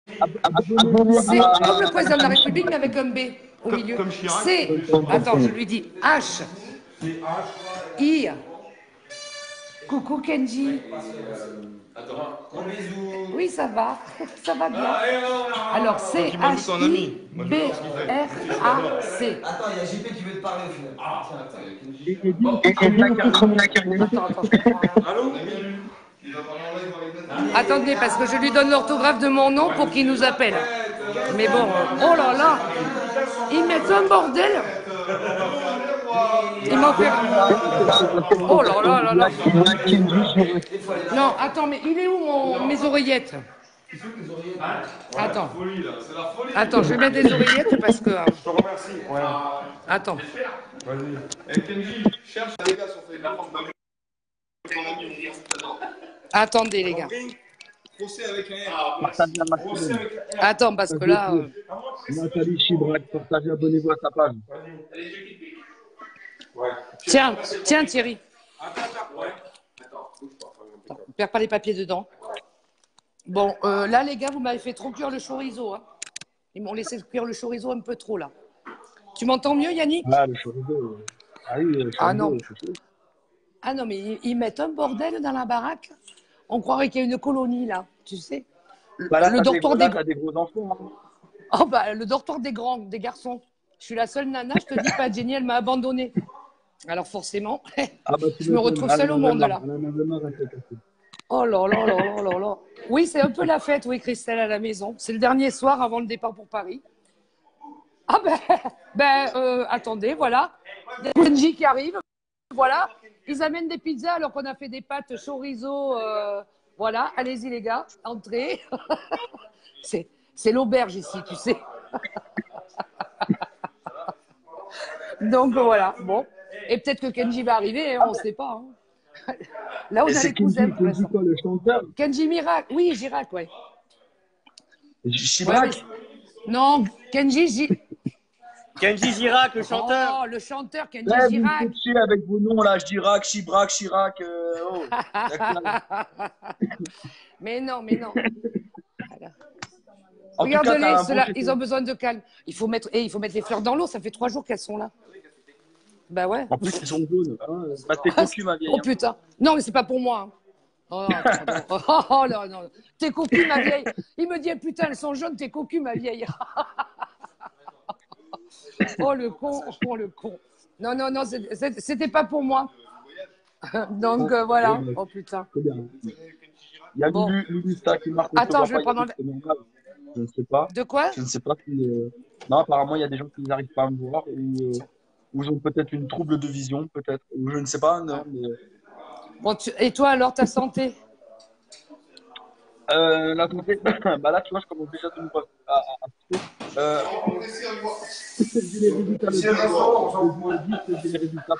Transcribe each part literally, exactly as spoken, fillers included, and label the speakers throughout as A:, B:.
A: Abonnez-vous
B: C'est
A: à...
B: comme le président de la République, mais avec un B au milieu. C'est, attends, je lui dis H, I. Coucou Kenji. Oui, ça va, ça va bien. Alors, c'est H I B R A C.
C: Attends, il y a J P qui veut te parler au final. Ah, tiens, attends, il y a Kenji.
A: Et et dis aussi comme la carrière.
B: Attends, attends, je comprends rien.
C: Allô?
B: Attendez, parce que je lui donne l'orthographe de mon nom pour qu'il nous appelle. Mais bon, oh là là, ils mettent un bordel. Ils m'ont fait... Oh là là là là. Non, attends, mais il est où mon... mes oreillettes? Attends. Attends, je vais mettre des oreillettes parce que...
D: Je te remercie. Ouais.
B: Attends.
D: Vas-y. Et Kenji, cherche les gars sur Facebook.
B: Attendez, les gars.
D: Procès avec un
A: Partagez la maximum.
B: Attends, parce que là... euh,
A: Nathalie Chibrac, partagez, abonnez-vous à sa page.
B: Tiens, tiens Thierry. Ne perds pas les papiers dedans. Bon, euh, là, les gars, vous m'avez fait trop cuire le chorizo. Hein. Ils m'ont laissé cuire le chorizo un peu trop, là. Tu m'entends mieux, Yannick?
A: Ah, le chorizo. euh, Ah oui, le chorizo.
B: Ah non.
A: le chorizo.
B: Ah non, mais ils, ils mettent un bordel dans la baraque. On croirait qu'il y a une colonie, là, tu sais.
A: Bah là,
B: le
A: t'as des,
B: dortoir
A: là,
B: des...
A: t'as des gros enfants. Hein.
B: Oh, bah, le dortoir des grands, des garçons. Je suis la seule nana, je te dis pas, Jenny, elle m'a abandonnée. Alors forcément,
A: Ah bah, tu
B: je me retrouve seule au monde, là. Oh là là là là là là. Oui, c'est un peu la fête, oui, Christelle, à la maison. C'est le dernier soir avant le départ pour Paris. Ah ben, ben euh, attendez, voilà. Des Kenji qui arrivent. Voilà. Ils amènent des pizzas alors qu'on a fait des pâtes chorizo. Euh, voilà, allez-y les gars, entrez. c'est c'est l'auberge ici, tu sais. Donc voilà, bon. Et peut-être que Kenji va arriver, hein, on ne sait pas. Hein. Là, on a les cousins.
A: Kenji, quoi, le chanteur?
B: Kenji Mirac, oui, Girac, ouais.
A: Chibrac?
B: Ouais, oui. Non, Kenji Girac.
E: Kenji Girac, le chanteur.
B: Oh, le chanteur Kenji
A: Ouais,
B: Girac.
A: vous me chier avec vos noms là, Girac, Chibrac, Chirac. Euh, oh.
B: Mais non, mais non. Voilà.
A: En tout cas,
B: Regarde-les,
A: t'as un
B: ceux-là,
A: bon
B: ils ont besoin de calme. Il faut mettre, et il faut mettre les fleurs dans l'eau. Ça fait trois jours qu'elles sont là. Bah ouais.
A: En plus, ils sont jaunes. Hein. Bah, t'es cocu, ma vieille.
B: Oh putain. Non, mais c'est pas pour moi. Hein. Oh, non, attends, non. Oh, oh, non, non. T'es cocu, ma vieille. Il me dit, putain, elles sont jaunes, t'es cocu, ma vieille. Oh, le con. Oh, le con. Non, non, non, c'était pas pour moi. Donc, euh, voilà. Oh, putain.
A: C'est bien. Il y a
B: Bon.
A: Lulu, Lulu Sta qui marque.
B: Attends, je vais prendre...
A: Je ne sais pas.
B: De quoi?
A: Je ne sais pas si... Euh... Non, apparemment, il y a des gens qui n'arrivent pas à me voir ou, euh... ou ils ont peut-être une trouble de vision, peut-être. Ou je ne sais pas, non, mais...
B: Bon, tu... Et toi, alors, ta santé?
A: Euh, la santé, bah là, tu vois, je commence déjà à me à, à, à euh, j'ai les résultats le j'ai les résultats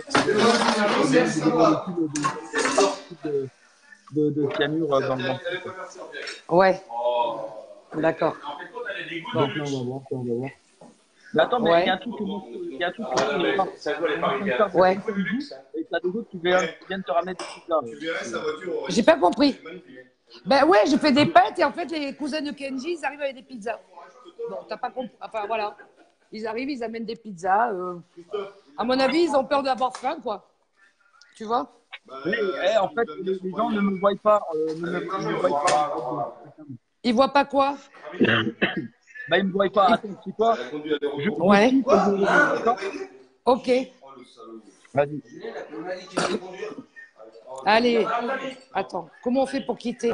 A: de, de, de cyanure dans le ventre.
B: Ouais. D'accord.
A: Donc là, on va voir, on va voir. Mais attends, mais il
B: Ouais.
A: y a un truc que moi, il y a un truc que je
B: Ouais.
A: Et t'as des autres qui viennent, qui viennent te ramener des trucs là.
B: J'ai pas compris. Ben ouais, je fais des pâtes et en fait, les cousins de Kenji, ils arrivent avec des pizzas. Bon, t'as pas compris. Enfin, voilà. Ils arrivent, ils amènent des pizzas. Euh... À mon avis, ils ont peur d'avoir faim, quoi. Tu vois?
A: Oui, eh, en fait, les, les gens ne me voient pas. Euh, ne me, ne me voient pas.
B: Ils voient pas quoi?
A: Bah, ils me voient pas. Attends, c'est quoi? Je,
B: Ouais.
A: je
B: Ok.
A: Vas-y.
B: Allez. Attends. Comment on fait pour quitter?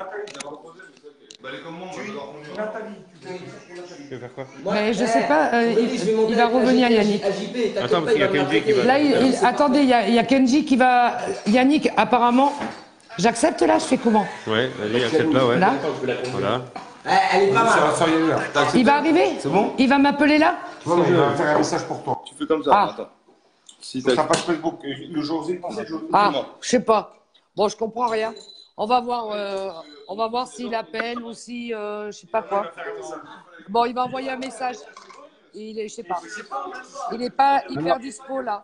B: Mais je sais pas. Euh, il, il va revenir, Yannick.
E: Attends, parce qu'il y a Kenji qui va.
B: Là, il, il, attendez, il y, a, il y a Kenji qui va. Yannick, apparemment. J'accepte là, je fais comment?
E: Ouais, vas-y, accepte-la, ouais.
B: Là?
E: Voilà.
C: Elle est pas mal.
B: Il va arriver?
D: C'est bon?
B: Il va m'appeler là?
D: Non, mais il va faire un message pour toi. Tu fais comme ça,
B: Ah.
D: attends. Si ta page Facebook, le jour où
B: Ah, je sais pas. Bon, je comprends rien. On va voir, euh, on va voir s'il appelle ou si, euh, je sais pas quoi. Bon, il va envoyer un message. Il est, je sais pas. Il n'est pas hyper dispo là.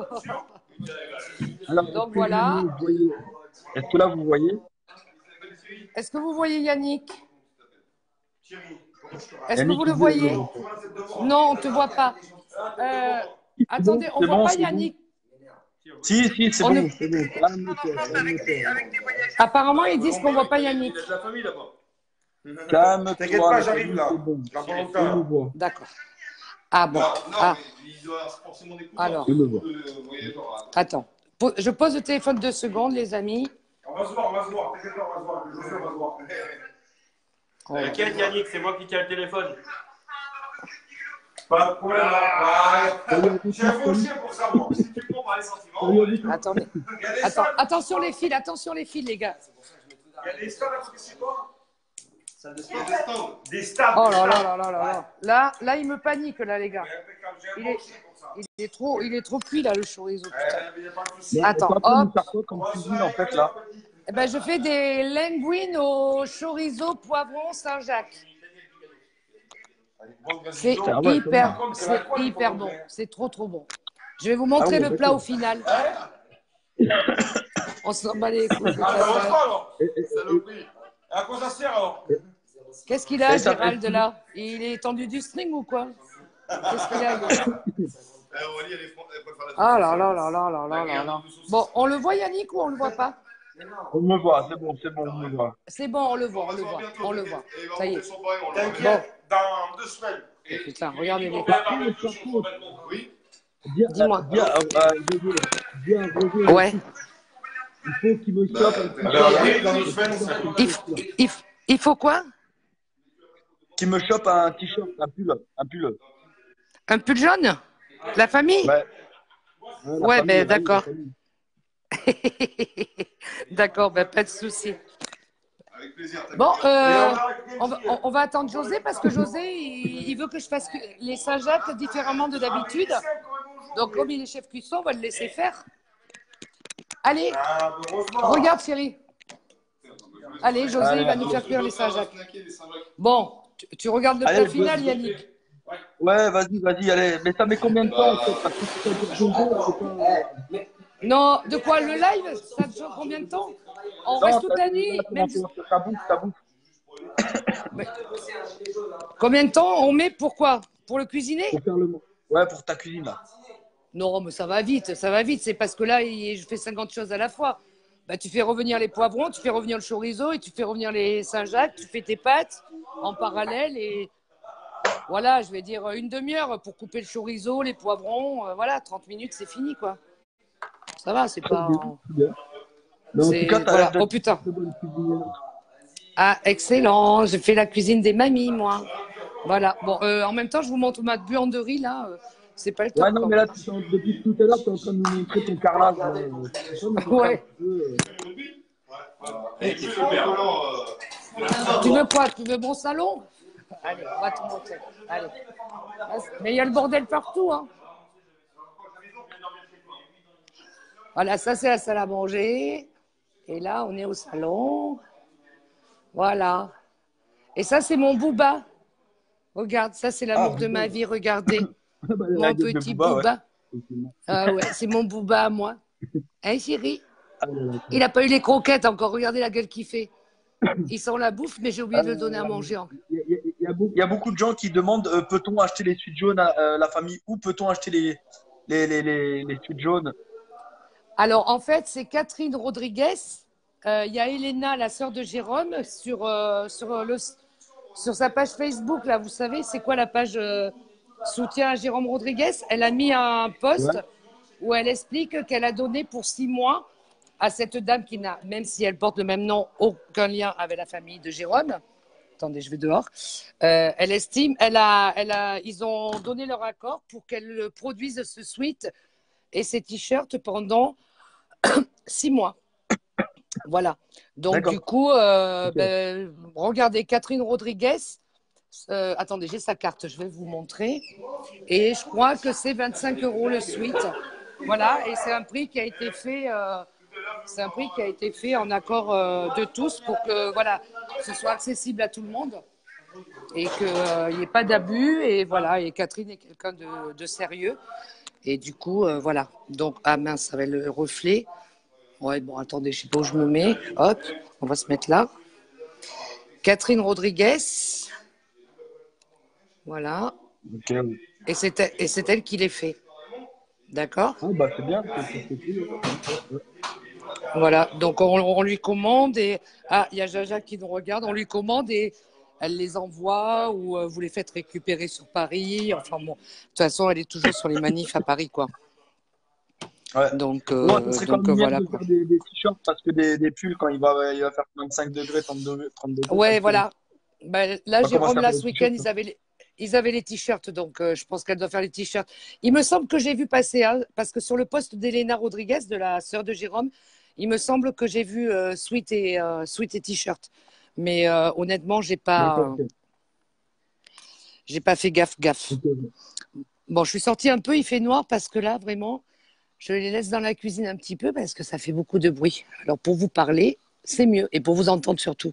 A: Alors,
B: Donc
A: est-ce que
B: voilà.
A: vous voyez- Est-ce que là vous voyez?
B: Est-ce que vous voyez Yannick? Est-ce que vous le voyez? Non, on ne te voit pas. Euh, attendez, on ne voit
A: bon,
B: pas Yannick.
A: Si, si, c'est
B: On
A: bon.
B: ne-
A: C'est bon.
B: Apparemment, ils disent qu'on ne voit pas Yannick.
D: Il y a de la famille là-bas.
A: Calme-toi.
C: T'inquiète pas, j'arrive là.
A: C'est bon.
C: Dans pas
A: Je
C: longtemps.
A: le vois.
B: D'accord. Ah bon.
D: Non,
B: Ah,
D: mais il doit forcément des coups.
B: alors,
A: Je le vois.
D: Vous voyez, genre,
B: attends. Po- Je pose le téléphone deux secondes, les amis.
C: On va se voir, on va se voir. T'inquiète pas, on va se voir. Le José, on va se voir.
E: T'inquiète, Yannick, c'est moi qui tiens le téléphone.
C: Pas de problème. là. J'ai un faux chien pour ça, moi.
D: Si tu prends par les sentiments,
B: Attendez.
C: Il y a des
B: Attends,
C: stades.
B: attention les fils, attention les fils, les gars.
C: Il y a des stades à côté de chez toi.
D: il y a des stands.
C: Des stades.
B: Oh
C: des
B: là là
C: stades.
B: là là là là. Là, là, il me panique, là, les gars.
C: Impeccable, j'ai
B: Il
C: un
B: est,
C: bon chien pour ça.
B: il est trop, il est trop cuit, là, le chorizo. putain.
C: Euh, Il n'y a pas de souci.
B: Attends,
A: T'es en train de
B: hop.
A: nous faire quoi comme cuisine, en fait, là?
B: Eh ben, je fais des linguines au chorizo poivron Saint-Jacques. C'est
A: Ah ouais,
B: hyper,
C: c'est
B: c'est
C: bon. C'est
B: hyper
C: bon.
B: bon. C'est trop, trop bon. Je vais vous montrer
A: Ah ouais,
B: le plat
A: d'accord.
B: au final. On s'en bat les couilles.
C: Ah, ça mange pas alors.
A: Et- et-
C: Saloperie. À quoi ça sert alors?
B: Qu'est-ce qu'il a,
A: Et ça
B: Gérald,
A: fait-
B: là? Il est tendu du string ou quoi? Qu'est-ce qu'il a? lui
D: Eh, Aurélie, elle est fran- elle préfère la
B: Ah là là là là là là là là. Bon, on le voit, Yannick, ou on le voit pas?
A: On me voit, c'est bon, c'est bon, on me voit.
B: C'est bon, on le voit, on le voit, on le voit. Ça y est.
C: T'inquiète, dans deux semaines.
B: Putain, regardez les.
A: Par contre, par contre,
D: Oui.
A: dis à-
B: Dis-moi.
A: dis à- euh, euh, José, dis à José
B: Ouais.
A: aussi, il faut qu'il me chope un petit
C: alors,
A: t-shirt.
C: dans deux semaines, c'est bon.
B: Il, f- il f- il faut quoi?
A: Qu'il me chope un t-shirt, un pull, un pull.
B: Un pull jaune? La famille?
A: Ouais. la
B: Ouais,
A: famille,
B: ben,
A: la
B: d'accord.
A: famille.
B: D'accord, ben pas de souci.
D: Avec plaisir.
B: Bon,
C: Et
B: euh,
C: on a-
B: on, va, on- on va attendre José parce que José, il, il veut que je fasse cu- les Saint-Jacques différemment de d'habitude. Donc, comme il est chef cuisson, on va le laisser faire. Allez,
C: Ah, heureusement.
B: regarde, chérie. Allez, José,
A: Allez,
B: il va nous faire cuire les Saint-Jacques. Bon, tu, tu regardes le
A: Allez,
B: plat final,
A: vas-y.
B: Yannick.
A: Ouais, vas-y, vas-y, allez. Mais ça met combien de temps, en fait? Parce que si ça dure José, c'est pas...
B: Non, de quoi? Le live, ça dure combien de temps? On
A: Non,
B: reste toute
A: ça-
B: la nuit. Même...
A: Ça bouffe, ça bouffe.
B: Combien de temps on met? Pourquoi? Pour le cuisiner?
A: Pour faire le mot. Ouais, pour ta cuisine, là.
B: Non, mais ça va vite, ça va vite. C'est parce que là, il- je fais cinquante choses à la fois. Bah, tu fais revenir les poivrons, tu fais revenir le chorizo et tu fais revenir les Saint-Jacques, tu fais tes pâtes en parallèle et voilà, je vais dire une demi-heure pour couper le chorizo, les poivrons, euh, voilà, trente minutes, c'est fini, quoi. Ça va, c'est pas...
A: Bien. Mais en
B: c'est-
A: tout cas, t'as
B: voilà.
A: l'air d'être
B: Oh putain.
A: très bonne cuisinière.
B: Ah, excellent, j'ai fait la cuisine des mamies, moi. Voilà, bon, euh, en même temps, je vous montre ma buanderie, là. euh, c'est pas le temps.
A: Ouais, non, mais là, tu t'en- depuis tout à l'heure, tu es en train de nous montrer ton carrelage. là. C'est ça, mais
B: Ouais.
A: un peu, euh,
D: Et puis, le père.
B: Tu veux quoi? Tu veux mon salon? Allez, on va te montrer. Allez. Mais il y a le bordel partout, hein. Voilà, ça c'est la salle à manger. Et là, on est au salon. Voilà. Et ça, c'est mon booba. Regarde, ça c'est l'amour
A: Ah,
B: de ma vie. Regardez.
A: bah, la
B: Mon
A: gueule de
B: petit
A: Booba, ouais.
B: booba.
A: Effectivement.
B: Ah ouais, c'est mon booba à moi. Hein, chérie?
A: Ah, ouais, d'accord.
B: Il n'a pas eu les croquettes encore. Regardez la gueule qu'il fait. Il sent la bouffe, mais j'ai oublié de le donner à manger.
A: Il y, a- il y a- il y a beaucoup- il y a beaucoup de gens qui demandent euh, peut-on acheter les suites jaunes à euh, la famille ou peut-on acheter les, les, les, les, les suites jaunes?
B: Alors, en fait, c'est Catherine Rodriguez. Euh, Il y a Elena, la sœur de Jérôme, sur, euh, sur, le, sur sa page Facebook. Là, vous savez, c'est quoi la page euh, soutien à Jérôme Rodriguez? Elle a mis un post
A: Ouais.
B: où elle explique qu'elle a donné pour six mois à cette dame qui n'a, même si elle porte le même nom, aucun lien avec la famille de Jérôme. Attendez, je vais dehors. Euh, elle estime, elle a, elle a, ils ont donné leur accord pour qu'elle produise ce sweat et ces t-shirts pendant six mois. Voilà. Donc,
A: D'accord.
B: du coup, euh,
A: Ok.
B: ben, regardez, Catherine Rodriguez. Euh, attendez, j'ai sa carte, je vais vous montrer. Et je crois que c'est vingt-cinq euros le suite. Voilà, et c'est un prix qui a été fait. Euh, c'est un prix qui a été fait en accord euh, de tous pour que voilà, ce soit accessible à tout le monde et qu'il n'y ait pas d'abus. Et voilà, et Catherine est quelqu'un de, de sérieux. Et du coup, euh, voilà. Donc, ah mince, ça va être le reflet. Ouais, bon, attendez, je ne sais pas où je me mets. Hop, on va se mettre là. Catherine Rodriguez. Voilà.
A: Ok.
B: Et c'est elle, et c'est elle qui les fait. D'accord?
A: Ah, bah, c'est bien. C'est c'est cool. Ouais.
B: Voilà. Donc, on, on lui commande et. Ah, il y a Jaja qui nous regarde. On lui commande et elle les envoie ou euh, vous les faites récupérer sur Paris. Enfin, bon. De toute façon, elle est toujours sur les manifs à Paris, quoi.
A: Ouais.
B: Donc,
A: Moi, ce
B: euh,
A: serait quand
B: donc
A: même
B: euh,
A: mieux
B: voilà,
A: de
B: quoi.
A: faire des, des t-shirts parce que des, des pulls, quand il va, il va faire vingt-cinq degrés, trente degrés, trente degrés, ça
B: Ouais,
A: le fait.
B: voilà. Ben, là,
A: On va commencer
B: Jérôme,
A: à
B: là,
A: faire des
B: ce week-end,
A: t-shirts.
B: ils avaient les, ils avaient les t-shirts, donc euh, je pense qu'elle doit faire les t-shirts. Il me semble que j'ai vu passer, hein, parce que sur le poste d'Elena Rodriguez, de la sœur de Jérôme, il me semble que j'ai vu euh, sweat et euh, sweat et t-shirt. Mais euh, honnêtement, j'ai
A: D'accord,
B: pas,
A: ok.
B: j'ai pas fait gaffe, gaffe.
A: Ok.
B: Bon, je suis sortie un peu, il fait noir parce que là, vraiment, je les laisse dans la cuisine un petit peu parce que ça fait beaucoup de bruit. Alors pour vous parler, c'est mieux et pour vous entendre surtout.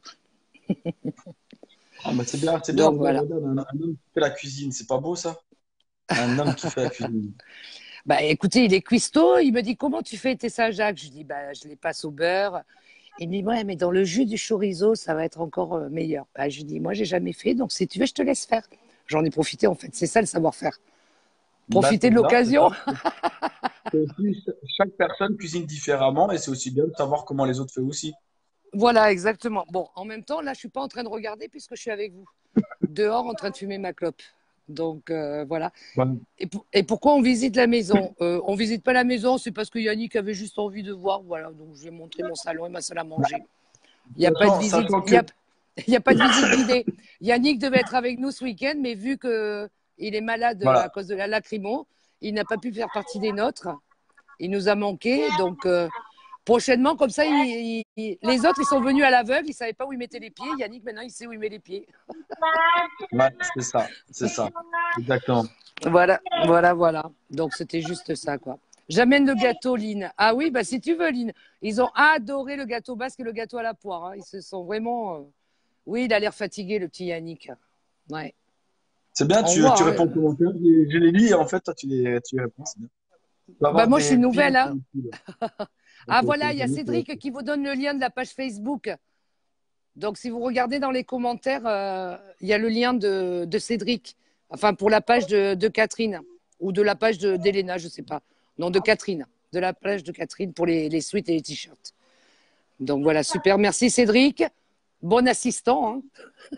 A: Ah, bah, c'est bien, c'est bien,
B: Donc voilà.
A: Ramadan, un, un homme qui fait la cuisine, c'est pas beau ça? Un homme qui fait la cuisine.
B: Bah, écoutez, il est cuistot. Il me dit comment tu fais tes Saint-Jacques. Je dis bah, je les passe au beurre. Il me dit ouais, mais dans le jus du chorizo, ça va être encore euh, meilleur. Bah, je lui dis moi, j'ai jamais fait, donc si tu veux, je te laisse faire. J'en ai profité en fait. C'est ça le savoir-faire.
A: Bah,
B: Profiter
A: c'est
B: de
A: bien, c'est ça.
B: l'occasion.
A: C'est aussi, chaque personne cuisine différemment et c'est aussi bien de savoir comment les autres font aussi.
B: Voilà, exactement. Bon, en même temps, là, je suis pas en train de regarder puisque je suis avec vous, dehors en train de fumer ma clope. Donc euh, voilà.
A: Bah,
B: Et, pour- et pourquoi on visite la maison euh, On visite pas la maison, c'est parce que Yannick avait juste envie de voir. Voilà, donc je lui ai montré mon salon et ma salle à manger. Il n'y a pas de
A: sachant,
B: visite,
A: sachant
B: il y
A: que,
B: a, il y a pas de visite guidée. Yannick devait être avec nous ce week-end, mais vu que il est malade à
A: voilà,
B: cause de la lacrymo, il n'a pas pu faire partie des nôtres. Il nous a manqué, donc euh, prochainement, comme ça, il- il- les autres ils sont venus à l'aveugle, ils savaient pas où ils mettaient les pieds. Yannick maintenant il sait où il met les pieds.
A: ouais, c'est ça, c'est ça, exactement.
B: Voilà, voilà, voilà. Donc c'était juste ça, quoi. J'amène le gâteau, Lynn. Ah oui, bah si tu veux, Lynn. Ils ont adoré le gâteau basque et le gâteau à la poire, hein. Ils se sont vraiment. euh, Oui, il a l'air fatigué, le petit Yannick. Ouais.
A: C'est bien,
B: On
A: tu, tu
B: voit,
A: réponds aux
B: hein.
A: commentaires, je, je les lis et en fait, toi, tu les, tu les réponds, c'est bien. Tu vas
B: Bah
A: avoir
B: moi, je suis
A: des
B: nouvelle,
A: pins
B: hein.
A: ici, là. Ok,
B: Ah
A: ok,
B: voilà, il y a
A: Yannick, ouais.
B: Cédric qui vous donne le lien de la page Facebook. Donc si vous regardez dans les commentaires, euh, il y a le lien de, de Cédric. Enfin, pour la page de, de Catherine ou de la page de- d'Elena, je sais pas. Non, de Catherine. De la page de Catherine pour les, les suites et les t-shirts. Donc voilà, super. Merci Cédric. Bon assistant, hein.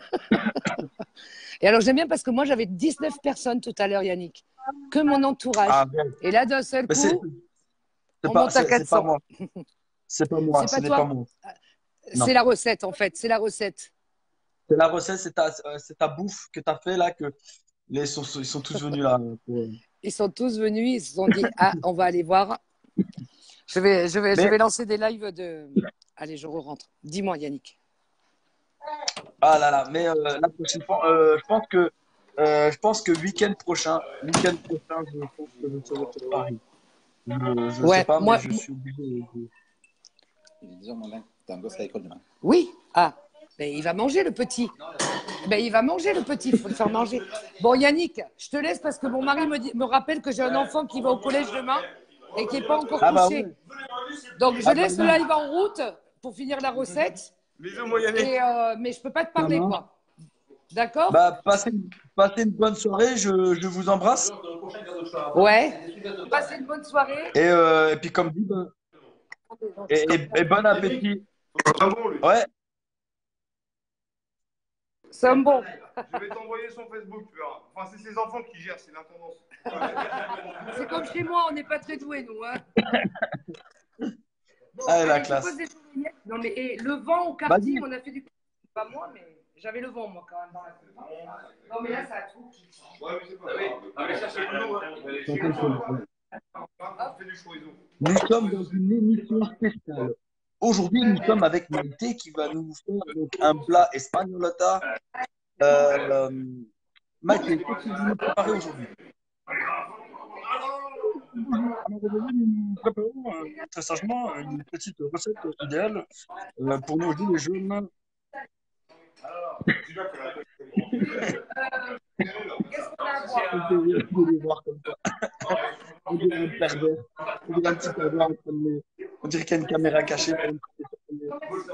B: Et alors j'aime bien parce que moi j'avais dix-neuf personnes tout à l'heure, Yannick. Que mon
A: Ah,
B: entourage.
A: bien.
B: Et là, d'un seul
A: Mais c'est
B: coup,
A: c'est
B: on
A: pas,
B: monte à
A: c'est c'est pas
B: quatre cents.
A: moi. C'est pas moi,
B: C'est
A: ce
B: pas
A: n'est pas
B: toi.
A: moi.
B: C'est
A: Non.
B: la recette, en fait. C'est la recette.
A: C'est la recette, c'est ta, euh, c'est ta bouffe que tu as fait là, que les, ils sont, ils sont tous venus là. pour-
B: Ils sont tous venus, ils se sont dit, ah, on va aller voir. Je vais, je vais, je
A: Mais,
B: vais lancer des lives de. Allez, je rentre. Dis-moi, Yannick.
A: ah là là, mais euh, la prochaine fois, euh, je pense que, euh, je pense que week-end prochain, week-end prochain, je pense que je serai sur Paris. Je ne sais
B: Ouais,
A: pas, mais
B: moi.
A: je suis obligé. de-
F: Il est dix heures moins vingt. T'as un gosse à l'école demain.
B: Oui. Ah. Ben, il va manger le petit. Ben, il va manger le petit, il faut le faire manger. Bon, Yannick, je te laisse parce que mon mari me, dit- me rappelle que j'ai un enfant qui va au collège demain et qui n'est pas encore
A: Ah bah
B: couché.
A: ouais.
B: Donc, je
A: Ah bah
B: laisse le
A: oui,
B: live en route pour finir la recette.
D: Bisous, mon Yannick.
B: Et, euh, mais je peux pas te
A: ça
B: parler,
A: marche.
B: quoi. D'accord?
A: Bah, passez, passez une bonne soirée, je, je vous embrasse.
B: Ouais. Passez une bonne soirée.
A: Et, euh, et puis, comme dit, ben, et, et, et bon appétit.
D: C'est un bon, lui.
A: Ouais,
B: C'est un bon.
D: Je vais t'envoyer son Facebook, tu verras. Enfin, c'est ses enfants qui gèrent, c'est l'intendance.
B: C'est comme chez moi, on n'est pas très doués, nous. Hein. Bon,
A: allez, la
B: allez, je pose
A: classe.
B: des lunettes. Non, mais et, le vent au karting,
A: Vas-y.
B: on a fait du. Pas moi, mais j'avais le vent, moi, quand même, dans la coupe. Non, mais là, ça a tout.
D: Ouais, mais c'est pas grave. Ah, mais ça, c'est nous, hein. On fait du chorizo.
A: Nous sommes dans une émission spéciale. Aujourd'hui, nous sommes avec Maïté qui va nous faire donc, un plat espagnolata. Euh, Maïté, qu'est-ce que vous nous préparez aujourd'hui? Alors aujourd'hui, nous préparons euh, très sagement une petite recette idéale euh, pour nos gilets jaunes.
B: Qu'est-ce qu'on a à voir?
A: On peut de les voir comme ça. On dirait un pervers. On dirait un petit pervers en train de les- On dirait qu'il y a une caméra cachée. Pour une...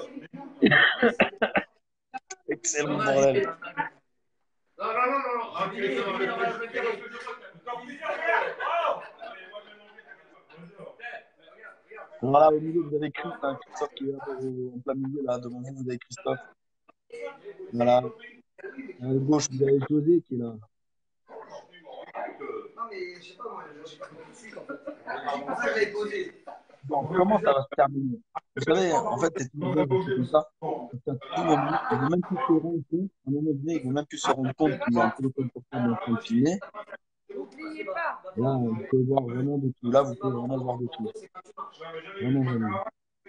A: Excellent bordel.
D: Non, non, non, non.
A: Voilà, au milieu, vous avez Christ, hein, Christophe qui est là en plein milieu, là, devant vous, vous avez Christophe. Voilà. À gauche, vous avez José qui est là. Non, mais je sais pas, moi, je suis pas convaincu, en fait. C'est pour ça que j'avais posé. Bon, comment ça va se terminer? Vous savez, en fait, c'est tout comme ça. À tout moment, ils vont même plus se rendre compte, à un moment donné, ils vont même plus se rendre compte qu'il y a un téléphone portable en train de filmer. Là, vous pouvez voir vraiment de tout. Là, vous pouvez vraiment voir de tout. Vraiment, vraiment.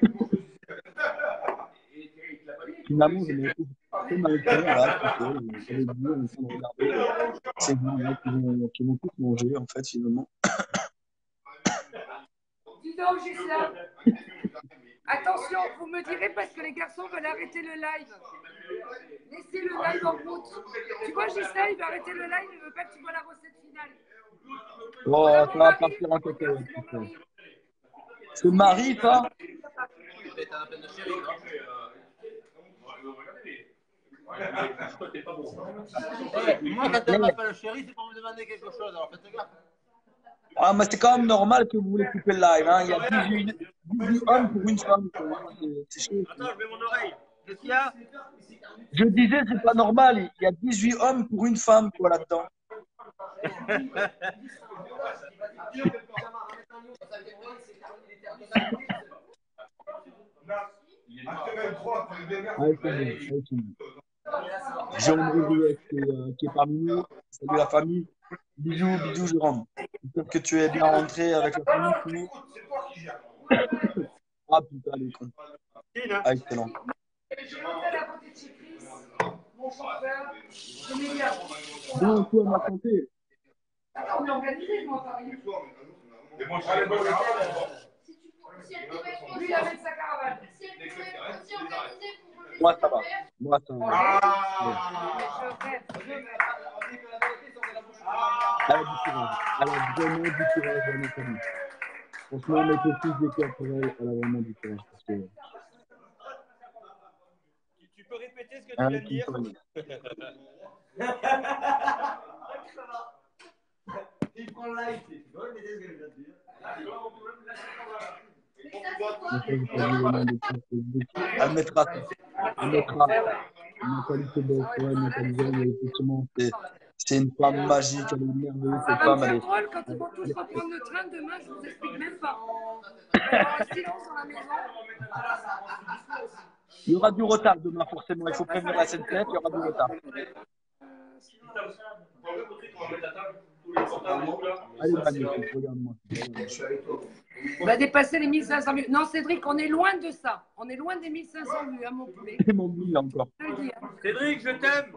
A: Finalement, je m'ai fait mal au cœur, là, parce que j'avais dit, on est en train de regarder ces gens-là qui vont, qui vont tous manger, en fait, finalement.
B: Dis donc, Gisela. Attention, vous me direz parce que les garçons veulent arrêter le live. Laissez le live en route. Tu vois, Gisela, il veut arrêter le live, il ne veut pas que tu vois la recette finale.
A: Oh, ça va partir en cacahuète. C'est Marie, ça?
F: Moi, quand elle m'appelle chérie, c'est pour me demander quelque chose. Alors faites gaffe.
A: Ah, mais c'est quand même normal que vous voulez couper le live. Hein. Il y a dix-huit, dix-huit hommes pour une femme. C'est chaud.
E: Attends, je mets mon oreille. Qu'est-ce qu'il y a?
A: Je disais, c'est pas normal. Il y a dix-huit hommes pour une femme, quoi, là-dedans. Jérôme Rodriguez qui est, euh, qui est parmi nous. Salut la famille. Bisous, bisous Jérôme. J'espère que tu es bien rentré avec la famille. Ah putain, les cons. Ah, excellent. Bon, toi, ma santé.
B: On est organisé, moi, Paris. Lui, il amène sa caravane.
A: Moi, ça va. Moi, ça va. Elle a du courage. Elle a vraiment du courage, vraiment, famille. Franchement, mes petits des cœurs pour elle, elle a vraiment du courage. Parce que...
E: Tu peux répéter ce que tu viens de dire?
F: Il prend le live, tu peux répéter ce que je viens de dire?
A: Elle mettra ça. Elle mettra. Nathalie Sebel, ouais, Nathalie Sebel, effectivement, c'est une femme magique, elle est merveilleuse, cette femme.
B: Ça va me faire drôle quand ils vont tous reprendre le train demain, je vous explique même pas. Il va y avoir un silence dans la maison.
A: Il y aura du retard demain, forcément. Il faut prévenir la S N C F, il y aura du retard. Allez, magnifique, regarde-moi.
B: On va dépasser les mille cinq cents vues. Non, Cédric, on est loin de ça. On est loin des mille cinq cents vues, hein, mon poulet.
A: C'est mon boule, là, encore.
E: Cédric, je t'aime.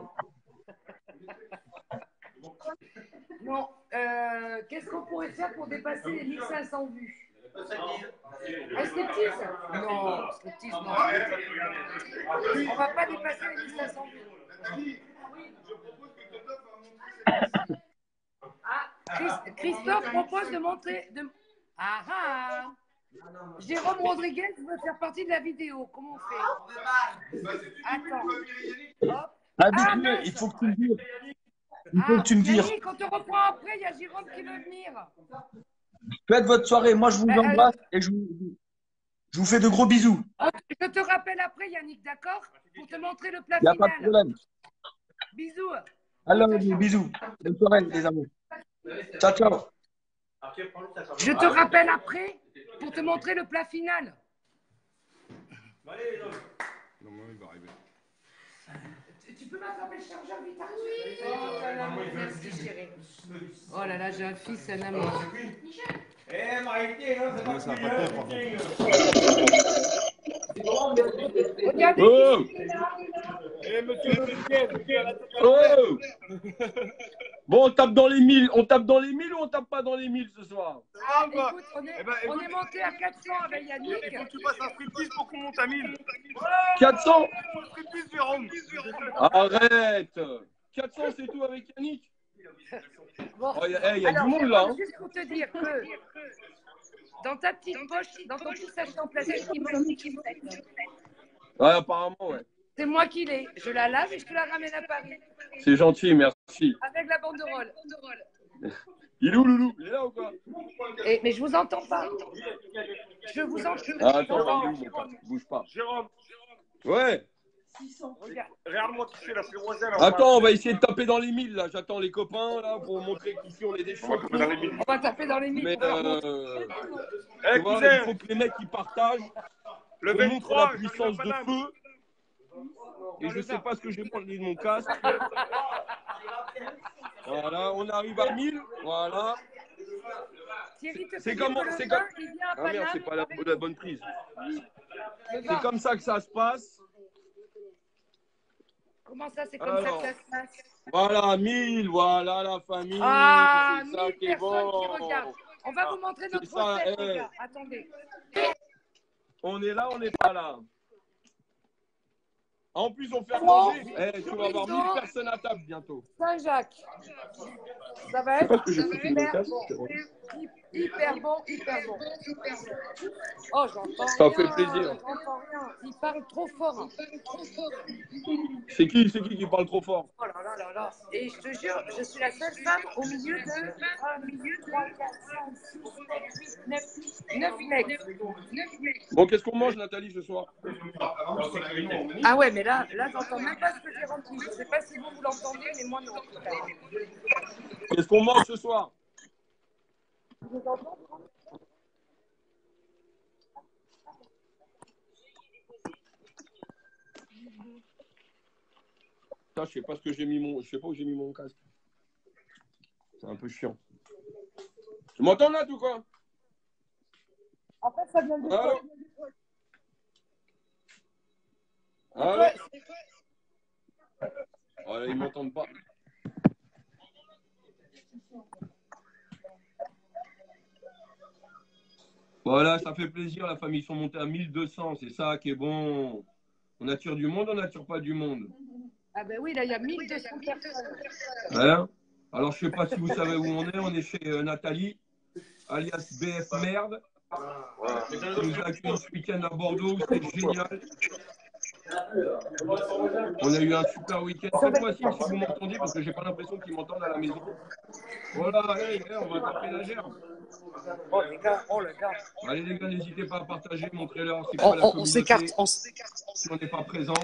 B: Non, euh, qu'est-ce qu'on pourrait faire pour dépasser les mille cinq cents vues? Un striptease? Non, striptease, non. On va pas dépasser les mille cinq cents vues. Ah, Christ- Christophe propose de montrer... De... Ah ah! Jérôme Rodriguez veut faire partie de la vidéo. Comment on fait? Attends. Hop.
A: Habite-le,
B: Ah,
A: il faut que tu me vires. Il faut que tu me vires.
B: Yannick, on te reprend après, il y a Jérôme qui veut venir.
A: Faites votre soirée. Moi, je vous
B: Euh,
A: embrasse et je vous, je vous fais de gros bisous.
B: Je te rappelle après, Yannick, d'accord? Pour te montrer le plat
A: Il n'y a
B: final.
A: pas de problème.
B: Bisous.
A: Alors, bisous. Bonne soirée, les amours. Ciao, ciao.
B: Je te rappelle après pour te montrer le plat final. Tu peux m'attraper le chargeur vite? Oui. Merci, chérie. Oh là là, j'ai un fils, un amour.
C: Eh, Maïté, là, c'est pas ça.
B: Regardez.
G: Oh,
C: Eh, monsieur Rodriguez,
G: oh. Bon, on tape dans les mille. On tape dans les mille ou on tape pas dans les mille ce soir?
C: Ah, bah.
B: Écoute, on est,
C: Eh ben,
B: on
C: écoute.
B: est monté à quatre cents avec Yannick.
C: Il faut que tu fasses un striptease pour qu'on monte à mille.
G: quatre cents?
C: Striptease, Jérôme.
G: Arrête. quatre cents, c'est tout avec Yannick?
B: Bon.
G: Oh, il y a, hey, y a
B: Alors,
G: du monde là. Hein.
B: juste pour te dire que dans ta petite poche, dans ton petit sachet en plastique, il manque une petite.
G: Ouais, apparemment, ouais.
B: C'est moi qui l'ai. Je la lave et je te la ramène à Paris.
G: C'est gentil, merci.
B: Avec la banderole.
G: Il est où, Loulou? Il est là ou quoi?
B: Et, mais je vous entends pas. Je vous entends.
G: Ah, attends, il est où, mon casque? Bouge pas.
E: Jérôme,
G: Ouais.
B: Regarde.
E: regarde-moi qui fait la fréroselle.
G: Attends, on va essayer de taper dans les mille, là. J'attends les copains, là, pour montrer qu'ici, on est des
E: On va
G: chevaux.
E: taper dans les mille.
B: On va taper dans les mille.
G: Mais, euh,
E: Eh,
G: tu vois, il
E: cousin,
G: faut que les mecs, ils partagent.
E: le
G: On montre
E: vingt-trois,
G: la puissance de feu. Et je sais pas ce que j'ai pour de mon casque. Voilà, on arrive à mille. Voilà.
B: Thierry te
G: C'est
B: fait
G: comment-
B: dire que
G: c'est
B: le
G: comme-
B: vin, il vient à
G: Ah merde,
B: Paname
G: c'est pas la,
B: avec
G: la bonne prise.
B: le
G: C'est
B: vin.
G: comme ça que ça se passe.
B: Comment ça, c'est comme
G: Alors.
B: ça que ça se passe?
G: Voilà, mille, voilà la famille.
B: Ah,
G: c'est ça
B: mille
G: qui est
B: personnes
G: bon.
B: qui regardent. On va vous montrer notre
G: C'est ça,
B: recette,
G: eh.
B: les gars. Attendez.
G: On est là, on n'est pas là. En plus, on fait à
B: Bon.
G: manger. Eh, tu vas avoir mille personnes à table bientôt.
B: Saint-Jacques. Ça va
G: Je sais
B: être
G: pas ce que j'ai foutu dans le
B: hyper
G: casque.
B: bon. Hyper bon, hyper bon. Oh, j'entends
G: Ça
B: rien.
G: fait plaisir.
B: J'entends rien. Il parle trop fort.
G: C'est qui, c'est qui qui parle trop fort?
B: Oh là là là là. Et je te jure, je suis la seule femme au milieu de un, deux, trois, quatre, cinq, six, sept, huit, neuf, neuf mecs.
G: Bon, qu'est-ce qu'on mange, Nathalie, ce soir?
B: Ah ouais, mais là, là, j'entends même pas ce que j'ai rempli. Je sais pas si vous, vous l'entendez, mais moi non.
G: Qu'est-ce qu'on mange ce soir? Ça, je sais pas ce que j'ai mis mon, je sais pas où j'ai mis mon casque. C'est un peu chiant. Tu m'entends là, ou quoi?
B: En fait, ça vient de
G: Allô?
B: toi.
G: Allô? Oh, là, ils m'entendent pas. Voilà, ça fait plaisir, la famille, ils sont montés à mille deux cents, c'est ça qui est bon. On attire du monde, on n'attire pas du monde.
B: Ah ben oui, là, il y a mille deux cents personnes.
G: Hein? Alors, je sais pas si vous savez où on est, on est chez euh, Nathalie, alias B F Merde. Qui nous a accueillis ce week-end à Bordeaux, c'était génial. On a eu un super week-end. Cette fois-ci, si vous m'entendez, parce que j'ai pas l'impression qu'ils m'entendent à la maison. Voilà, hey, hey, on va taper la gerbe.
B: Oh les gars, oh les gars.
G: Allez les gars, n'hésitez pas à partager, montrez-leur c'est
B: On,
G: quoi la
B: on, on
G: communauté.
B: s'écarte. On s'écarte.
G: Si on n'est pas présent.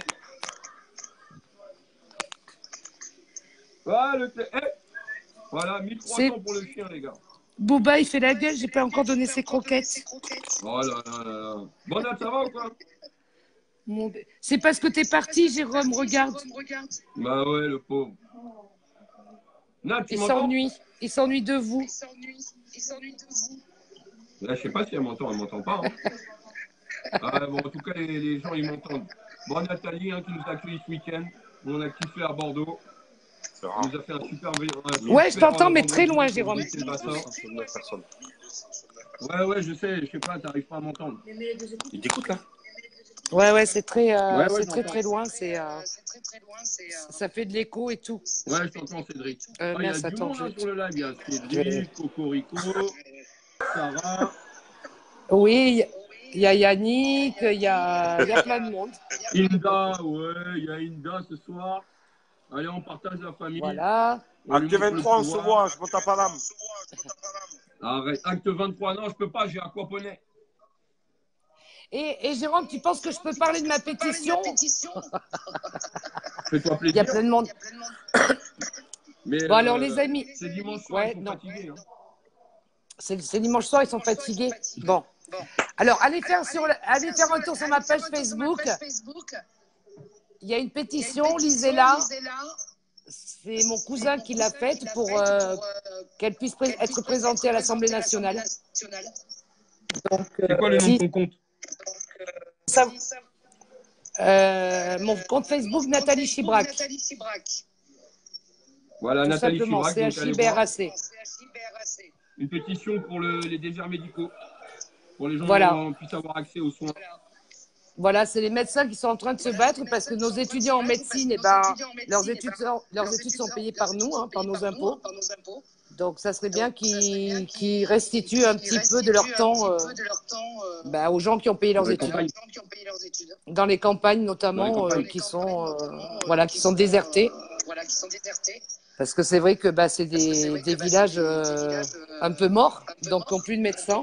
G: Voilà, le... hey voilà, mille trois cents pour le chien, les gars.
B: Bouba, il fait la gueule, j'ai pas encore donné ses croquettes.
G: Oh là là là là. Bon, Nat, ça va ou quoi?
B: Mon... C'est parce que t'es parti, Jérôme, regarde.
G: Bah ouais, le pauvre. Nat, tu
B: Il
G: m'entends?
B: s'ennuie, il s'ennuie de vous.
G: Là, je sais pas si elle m'entend, elle m'entend pas. Hein. Ah, bon, en tout cas, les, les gens, ils m'entendent. Bon, Nathalie, hein, qui nous a accueillis ce week-end. On a kiffé à Bordeaux. On nous a fait un super... Un super
B: Ouais, je t'entends,
G: euh,
B: mais très loin,
G: vendredi,
B: Jérôme.
G: c'était le bassin. Ouais, ouais, je sais, je sais pas, t'arrives pas à m'entendre. Il t'écoute là?
B: Ouais, ouais, c'est très, euh,
G: Ouais, ouais,
B: c'est très, très loin. C'est, euh, ça fait de l'écho et tout.
G: Ouais, je t'entends, Cédric.
B: Euh,
G: Ah, il y
B: mince,
G: a du
B: attends,
G: monde
B: je-
G: hein, sur le live. Il y a Cédric, Cocorico, Sarah,
B: Oui, il y a Yannick, il y a, il y a plein de monde.
G: Inda, ouais, il y a Inda ce soir. Allez, on partage la famille.
B: Voilà.
G: On lui
E: Acte
G: montre le
E: vingt-trois, on se
G: pouvoir.
E: voit, je me tape à l'âme.
G: Arrête, acte vingt-trois, non, je peux pas, j'ai aquaponé.
B: Et, et Jérôme, tu penses que je peux parler de ma pétition?
G: Fais-toi
B: Il y a
G: plaisir.
B: plein de monde.
G: Mais,
B: Bon, alors,
G: euh,
B: les amis.
G: C'est dimanche soir,
B: Ouais,
G: ils sont
B: non.
G: fatigués. Hein.
B: C'est c'est dimanche soir, ils sont fatigués. Bon. Alors, allez faire, sur, le- allez faire un tour sur ma page Facebook. Il y a une pétition, lisez-la. C'est mon cousin qui l'a faite pour euh, qu'elle puisse pré- être présentée à l'Assemblée nationale. Donc,
G: C'est quoi le nom
B: si-
G: de ton compte?
B: ça- euh, mon compte Facebook, Nathalie Chibrac.
G: Voilà,
B: Tout
G: Nathalie
B: simplement,
G: Chirac,
B: C
G: donc
B: H I
G: allez
B: B R
G: voir.
B: A C.
G: Une pétition pour le- les déserts médicaux. Pour les gens
B: Voilà.
G: qui puissent avoir accès aux soins.
B: Voilà, c'est les médecins qui sont en train de se battre parce que nos étudiants en médecine, eh ben, leurs, études sont, leurs études sont payées par nous, hein, par nos impôts. Donc, ça serait bien qu'ils qu'ils restituent un petit peu de leur temps euh, ben, aux gens qui ont payé leurs
G: Dans les
B: études.
G: campagnes.
B: Dans les campagnes, notamment,
G: Dans les campagnes.
B: euh, qui, sont, euh, voilà, qui sont désertées. Parce que c'est vrai que bah, c'est des, des villages euh, un peu morts, donc qui n'ont plus de médecins.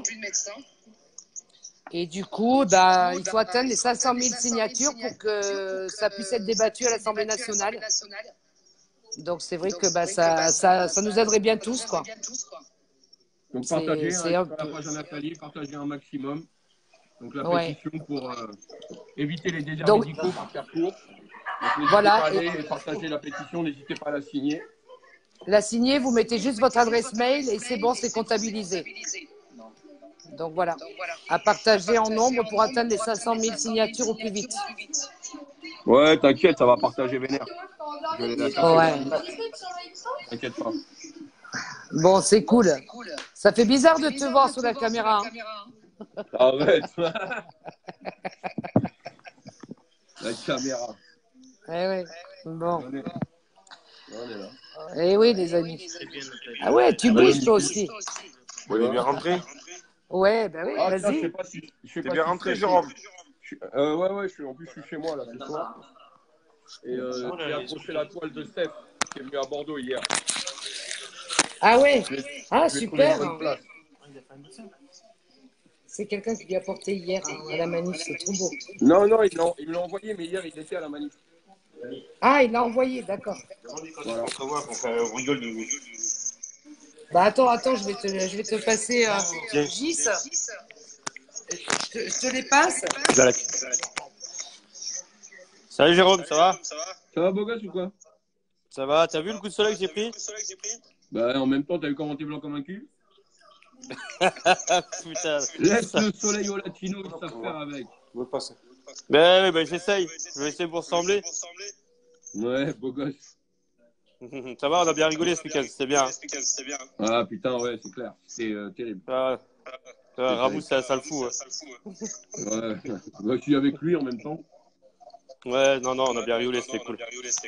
B: Et du coup, bah, il faut atteindre les cinq cent mille signatures pour que ça puisse être débattu à l'Assemblée nationale. Donc c'est vrai que bah, ça, ça, ça nous aiderait bien tous, quoi.
G: Donc partagez hein, sur la page Nathalie, partagez un maximum. Donc la
B: ouais.
G: pétition pour euh, éviter les déserts
B: Donc,
G: médicaux par Carrefour. Donc,
B: voilà.
G: Pas à aller et partager la pétition, n'hésitez pas à la signer.
B: La signer, vous mettez juste votre adresse mail et c'est bon, c'est comptabilisé. Donc voilà, à partager en nombre pour atteindre les cinq cent mille signatures au plus vite.
G: Ouais, t'inquiète, ça va partager vénère. Je vais la chercher.
B: Ouais.
G: T'inquiète pas.
B: Bon, c'est cool. Ça fait bizarre de te voir sur la caméra. Hein.
G: Arrête. La caméra.
B: Eh oui, bon.
G: On est là. On est là.
B: Eh oui, les amis. Ah ouais, tu bouges toi aussi.
E: Vous voulez bien rentrer?
B: Ouais, ben oui,
G: Ah, tiens, je
B: vas-y.
G: sais pas si. Je sais
E: T'es
G: pas
E: bien
G: si
E: rentré,
G: je-
E: Jérôme?
G: je- euh, ouais, ouais, je suis, en plus, je suis chez moi là ce soir. Et euh, j'ai accroché la toile de Steph qui est venu à Bordeaux hier.
B: Ah ouais.
G: Je l'ai-
B: Ah,
G: je l'ai trouvé
B: super.
G: une bonne place.
B: C'est quelqu'un qui lui a porté hier à la manif, c'est trop beau.
G: Non, non, il me l'a- il me l'a envoyé, mais hier il était à la manif.
B: Ah, il l'a envoyé, d'accord.
G: Voilà.
E: On rigole de vous.
B: Bah attends, attends, je vais te, je vais te passer euh,
E: Tiens.
B: Gis. Je te, je te les passe.
E: Salut Jérôme, ça va?
G: Ça va, beau gosse ou quoi?
E: Ça va? T'as vu le coup de soleil que j'ai pris?
G: Bah, en même temps, t'as vu comment t'es blanc comme un cul?
E: Putain.
G: Laisse le soleil au latino, ils savent faire avec.
E: Ben oui, ben j'essaye. Je vais essayer pour ressembler.
G: Ouais, beau gosse.
E: Ça va, on a bien rigolé ce week-end, c'était bien.
G: Ah putain, ouais, c'est clair. C'est euh, terrible.
E: Ah, ah, Ramou, ça, ça le fout. Ouais.
G: Ouais, bah, je suis avec lui en même temps.
E: Ouais, non, non, on a bien rigolé, c'était cool.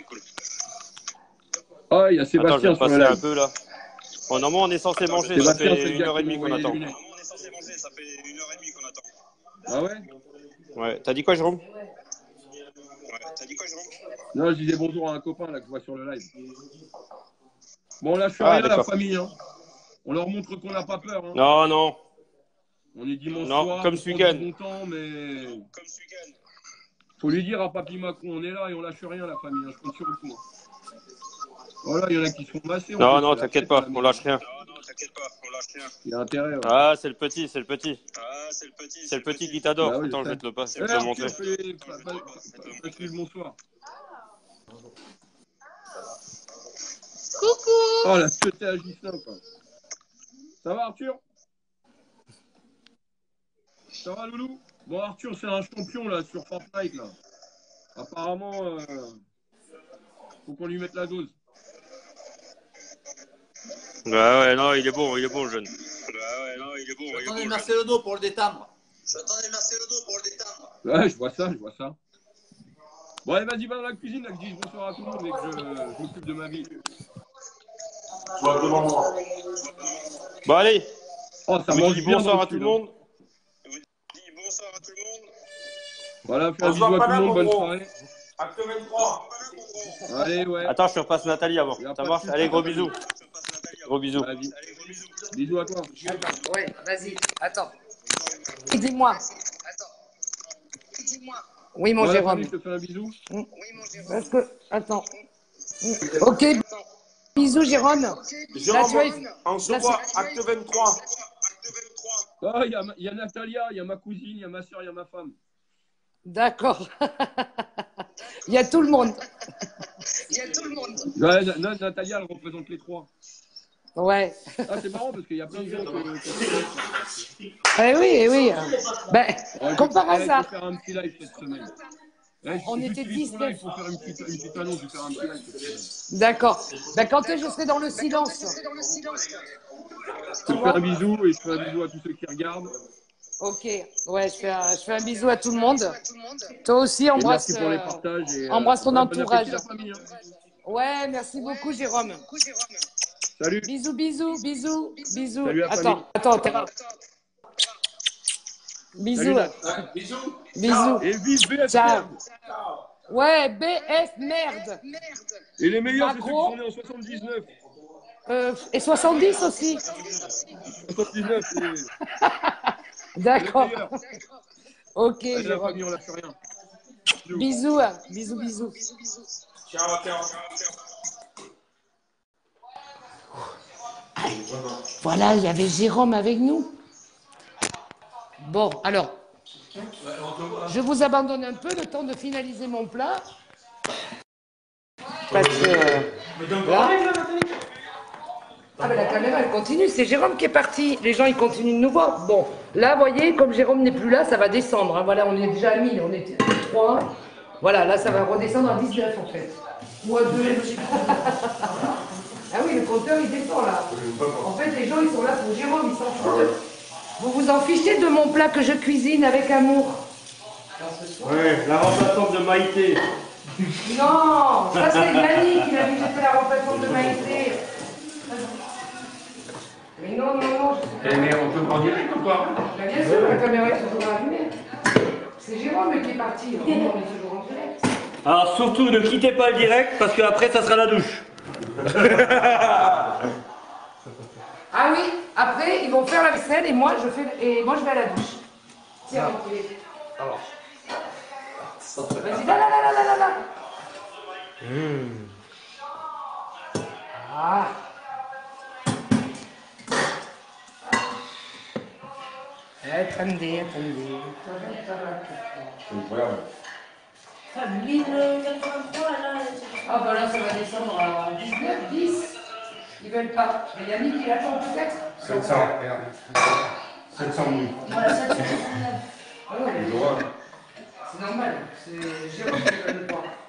G: Ah, il y a
E: Attends, je vais
G: Sébastien
E: me
G: sur le
E: passer un
G: live.
E: peu là. Bon, normalement, on est censé manger, ça
G: Sébastien, c'est
E: fait
G: le
E: une
G: gars
E: heure et
G: qui m'a
E: demie qu'on
G: envoyé les
E: attend.
G: lunettes. Ah ouais?
E: Ouais, t'as dit quoi, Jérôme?
G: Non, je disais bonjour à un copain là que je vois sur le live. Bon, on lâche
E: Ah,
G: rien, la
E: d'accord.
G: famille. Hein. On leur montre qu'on n'a pas peur. Hein.
E: Non, non.
G: On est dimanche
E: Non,
G: soir,
E: comme
G: on
E: ce
G: prend
E: week-end.
G: du bon temps, mais faut lui dire à Papy Macron, on est là et on lâche rien, la famille. Hein. Je compte sur vous. Hein. Voilà, il y en a qui se font masser.
E: Non, non, t'inquiète pas, on lâche rien.
G: Il a intérêt. Ouais.
E: Ah, c'est le petit, c'est le petit. C'est le petit qui t'adore.
G: Bah oui,
E: Attends,
G: je
E: je vais
G: sais.
E: te le passer, je
G: Eh,
E: vais te le
G: Arthur,
E: montrer.
G: fais- pa- pa- pa- passe-lui le bonsoir.
B: Coucou.
G: Oh, la tête à Gislain, quoi. Ça va, Arthur? Ça va, Loulou? Bon, Arthur, c'est un champion, là, sur Fortnite, là. Apparemment, euh, faut qu'on lui mette la dose.
E: Ouais, ouais, non, il est bon, il est bon, le jeune.
F: Attendez, merci le dos pour le détendre.
G: Ouais, je vois ça, je vois ça. Bon, allez, vas-y, va dans la cuisine, là, que je dise bonsoir à tout le monde et que je, je m'occupe de ma vie.
E: Bon, allez,
G: Oh, ça
E: on vous
G: mange
E: dit
G: bien
E: bonsoir
G: dans
E: à
G: le
E: tout le
G: sud, hein.
E: monde.
G: Voilà, fais un
C: On se
G: bisou
C: voit
G: à
C: pas
G: tout le
C: là,
G: monde,
C: mon
G: bonne
C: gros.
G: soirée.
C: Acte vingt-trois.
G: Allez, ouais.
E: Attends, je te repasse Nathalie avant.
G: Y a
E: Ça
G: pas de
E: marche?
G: souci.
E: Allez, gros bisous. Gros bisous.
G: Vas-y. Bisous à toi.
B: Attends, ouais, vas-y, attends. Et dis-moi. Oui, mon
G: Bon, la
B: Jérôme.
G: famille, je te fais un bisou.
B: Parce que, attends. Ok, bisous, Jérôme. Là, tu
C: Jérôme,
B: vois,
C: on se
B: là,
C: voit.
B: c'est-
C: Acte vingt-trois.
G: Ah, il y a, ma- il y a Natalia, il y a ma cousine, il y a ma soeur, il y a ma femme.
B: D'accord. Il y a tout le monde.
G: Ouais, Na- Na- Natalia, elle représente les trois.
B: Ouais.
G: Ah, c'est marrant parce qu'il y a plein de gens que. que-
B: Eh oui, eh oui. Ben,
G: Ouais,
B: comme par
G: je vais
B: hasard.
G: faire un petit live cette semaine. Ouais,
B: On
G: j'utilise
B: était
G: ton
B: dix-neuf.
G: live pour faire une petite, une petite annonce, je vais faire un petit live cette semaine.
B: D'accord. Ben, quand je serai dans le silence.
G: Je te fais un bisou et je fais un bisou à tous ceux qui regardent.
B: Ok. Ouais, je fais, un, je fais un bisou à tout le monde. Toi aussi,
G: Et
B: embrasse,
G: merci pour les
B: euh,
G: partages. Et,
B: embrasse ton
G: ouais, bon
B: entourage.
G: appétit, la famille, hein.
B: Ouais, merci beaucoup, Jérôme.
G: Salut.
B: Bisous, bisous, bisous, bisous.
G: Salut, la
B: Attends,
G: famille.
B: attends, attends. Bisous.
G: Salut, Nat.
C: Bisous.
B: Bisous.
G: Et vive B F C.
B: Ciao. Ouais, B F, merde.
G: Et les meilleurs, c'est ceux qui
B: Macron.
G: sont nés en soixante-dix-neuf.
B: Euh, et soixante-dix aussi.
G: soixante-dix-neuf, c'est
B: D'accord.
G: les meilleurs.
B: Ok,
G: Allez, la
B: Jérôme.
G: famille, on lâche rien.
B: Bisous, hein. bisous, bisous.
E: Ciao, ciao.
B: Voilà, il y avait Jérôme avec nous. Bon, alors, je vous abandonne un peu le temps de finaliser mon plat. Parce que euh, là... Ah ben la caméra elle continue, c'est Jérôme qui est parti. Les gens ils continuent de nous voir. Bon, là vous voyez, comme Jérôme n'est plus là, ça va descendre. Hein. Voilà, on est déjà à mille, on est trois. Voilà, là ça va redescendre à dix-neuf en fait. Ou à deux. Ah oui, le compteur il descend là. En fait, les gens ils sont là pour Jérôme, ils s'en foutent. Vous vous en fichez de mon plat que je cuisine avec amour.
E: Ouais, la remplaçante de Maïté.
B: Non, ça c'est Yannick qui a dit que j'étais la remplaçante de Maïté. Mais non, non, non. Je
D: Eh, mais on peut en direct ou pas?
B: Bah, bien sûr, la caméra est toujours allumée. C'est Jérôme qui est parti. On est toujours en direct.
E: Alors surtout, ne quittez pas le direct parce qu'après, ça sera la douche.
B: Ah oui, après ils vont faire la vaisselle et moi je fais et moi je vais à la douche. Tiens, ok. Vas-y, là, là, là, là, là, là, là. Mmh. Ah. Attendez, attendez.
D: C'est incroyable.
B: Ah bah là ça va descendre à dix-neuf, dix. Ils veulent pas. Mais Yannick il attend peut-être.
D: sept cents, regarde. sept cent mille.
B: Voilà, sept cent soixante-neuf. Ah non, mais c'est normal. C'est Jérôme qui veut le voir.